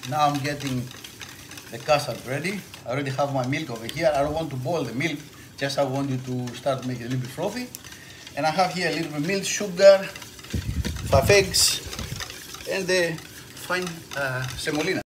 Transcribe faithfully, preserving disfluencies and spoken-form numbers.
Now I'm getting the custard ready. I already have my milk over here. I don't want to boil the milk, just I want you to start making it a little bit frothy. And I have here a little bit of milk, sugar, five eggs, and the fine uh, semolina.